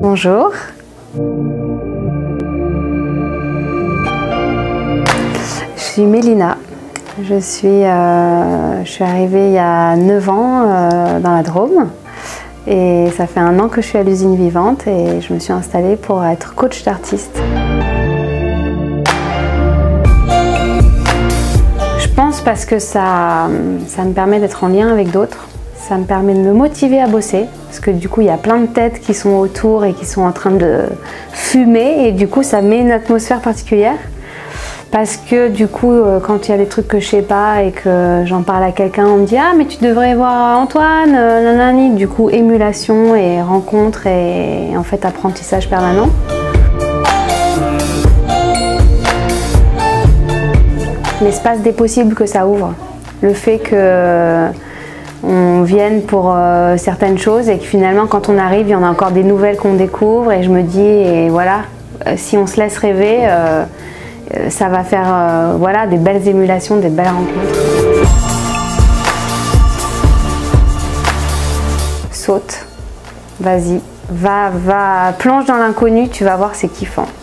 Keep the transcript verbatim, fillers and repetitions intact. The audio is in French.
Bonjour. Je suis Mélina. Je suis, euh, je suis arrivée il y a neuf ans euh, dans la Drôme et ça fait un an que je suis à l'usine vivante et je me suis installée pour être coach d'artiste. Je pense parce que ça, ça me permet d'être en lien avec d'autres, ça me permet de me motiver à bosser parce que du coup il y a plein de têtes qui sont autour et qui sont en train de fumer et du coup ça met une atmosphère particulière. Parce que du coup, quand il y a des trucs que je sais pas et que j'en parle à quelqu'un, on me dit « Ah, mais tu devrais voir Antoine, nanani ». Du coup, émulation et rencontre et en fait apprentissage permanent. L'espace des possibles que ça ouvre. Le fait que on vienne pour euh, certaines choses et que finalement, quand on arrive, il y en a encore des nouvelles qu'on découvre et je me dis, et voilà, si on se laisse rêver, euh, ça va faire euh, voilà, des belles émulations, des belles rencontres. Saute, vas-y, va, va, plonge dans l'inconnu, tu vas voir, c'est kiffant.